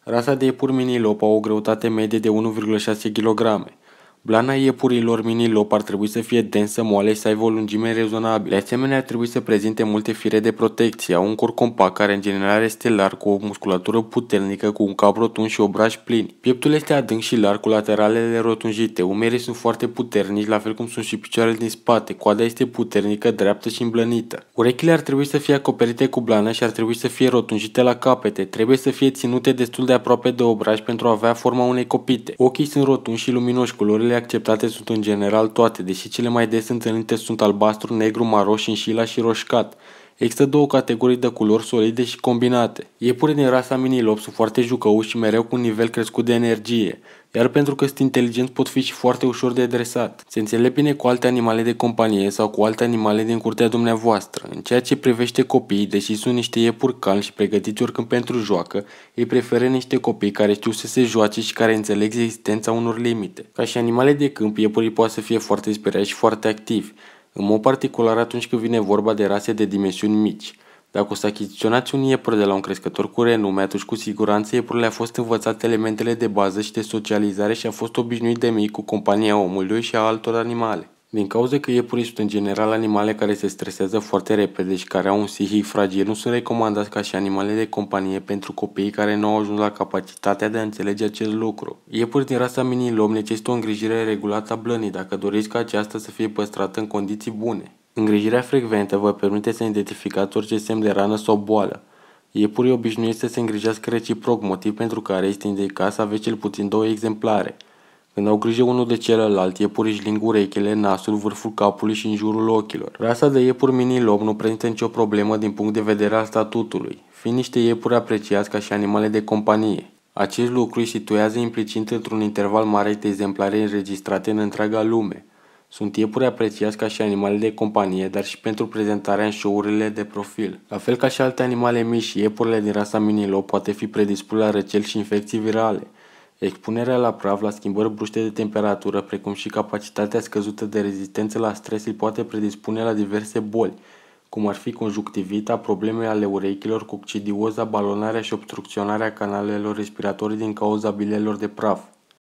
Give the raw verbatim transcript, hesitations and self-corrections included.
Rasa de iepuri mini-lop au o greutate medie de unu virgulă șase kilograme. Blana iepurilor mini-lop ar trebui să fie densă, moale și să aibă o lungime rezonabilă. De asemenea, ar trebui să prezinte multe fire de protecție. Au un corp compact care în general este larg, cu o musculatură puternică, cu un cap rotund și obraji plini. Pieptul este adânc și larg, cu lateralele rotunjite. Umerii sunt foarte puternici, la fel cum sunt și picioarele din spate. Coada este puternică, dreaptă și îmblănită. Urechile ar trebui să fie acoperite cu blană și ar trebui să fie rotunjite la capete. Trebuie să fie ținute destul de aproape de obraj pentru a avea forma unei copite. Ochii sunt rotunji și luminoși. Culorile acceptate sunt în general toate, deși cele mai des întâlnite sunt albastru, negru, maro, șinșila și roșcat. Există două categorii de culori solide și combinate. Iepurii din rasa mini-lop sunt foarte jucăuși și mereu cu un nivel crescut de energie, iar pentru că sunt inteligenți pot fi și foarte ușor de dresat. Se înțeleg bine cu alte animale de companie sau cu alte animale din curtea dumneavoastră. În ceea ce privește copiii, deși sunt niște iepuri calmi și pregătiți oricând pentru joacă, ei preferă niște copii care știu să se joace și care înțeleg existența unor limite. Ca și animale de câmp, iepurii pot să fie foarte speriați și foarte activi, în mod particular atunci când vine vorba de rase de dimensiuni mici. Dacă o să achiziționați un iepure de la un crescător cu renume, atunci cu siguranță iepurile a fost învățat elementele de bază și de socializare și a fost obișnuit de mic cu compania omului și a altor animale. Din cauza că iepurii sunt în general animale care se stresează foarte repede și care au un psihic fragil, nu sunt recomandați ca și animale de companie pentru copiii care nu au ajuns la capacitatea de a înțelege acest lucru. Iepurii din rasa mini-lop necesită o îngrijire regulată a blănii dacă doriți ca aceasta să fie păstrată în condiții bune. Îngrijirea frecventă vă permite să identificați orice semn de rană sau boală. Iepurii obișnuiți să se îngrijească reciproc, motiv pentru care este indicat să aveți cel puțin două exemplare. Când au grijă unul de celălalt, iepurii își ling urechile, nasul, vârful capului și în jurul ochilor. Rasa de iepuri mini-lop nu prezintă nicio problemă din punct de vedere al statutului, fiind niște iepuri apreciați ca și animale de companie. Acest lucru îi situează implicit într-un interval mare de exemplare înregistrate în întreaga lume. Sunt iepuri apreciați ca și animale de companie, dar și pentru prezentarea în show-urile de profil. La fel ca și alte animale mici, iepurile din rasa mini-lop poate fi predispus la răceli și infecții virale. Expunerea la praf, la schimbări bruște de temperatură, precum și capacitatea scăzută de rezistență la stres îi poate predispune la diverse boli, cum ar fi conjunctivita, probleme ale urechilor, coccidioza, balonarea și obstrucționarea canalelor respiratorii din cauza bilelor de praf.